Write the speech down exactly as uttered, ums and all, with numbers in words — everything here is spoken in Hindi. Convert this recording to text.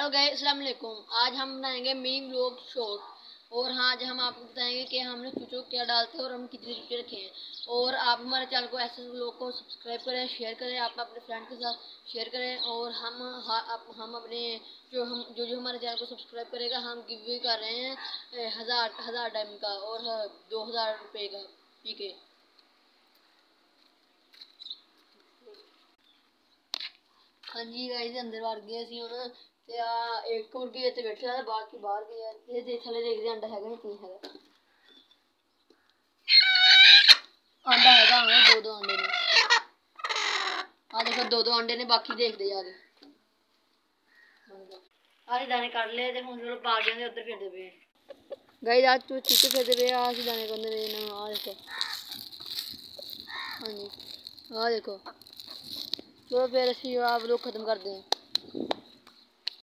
हेलो गाइस, अस्सलाम वालेकुम। आज हम बनाएंगे मिनी व्लॉग शॉर्ट। और हाँ, आज हम आपको बताएंगे कि हमने चूचों क्या डालते हैं और हम कितने चूचे रखे हैं। और आप हमारे चैनल को ऐसे व्लॉग को सब्सक्राइब करें, शेयर करें, आप अपने फ्रेंड के साथ शेयर करें। और हम हाँ, आप हम अपने जो हम जो जो हमारे चैनल को सब्सक्राइब करेगा हम गिव अवे कर रहे हैं हज़ार हज़ार डायमंड का और दो हज़ार रुपये का। ठीक है। हाँ जी गाइस, अंदर बाहर गए सी ਹੁਣ ਤੇ ਆ ਇੱਕ ਮੁਰਗੀ ਇੱਥੇ ਬੈਠਾ ਹੈ, ਬਾਕੀ ਬਾਹਰ ਗਿਆ। ਇਹ ਦੇ ਥੱਲੇ ਦੇਖਦੇ ਅੰਡਾ ਹੈਗਾ ਨਹੀਂ ਹੈਗਾ। अंडा हैगा हाँ, दो दो अंडे ने। हाँ देखो दो दो अंडे ने, बाकी देखते जा रहे। आज दाने काट ले ते हुन चलो बाग जांदे उधर फिरदे पे। गाइस आज तू चीचे फिरदे पे, आज दाने करने पे ना। आ देखो, हाँ जी आ देखो। चलो फिर ਅਸੀਂ आप लोग खत्म करते हैं।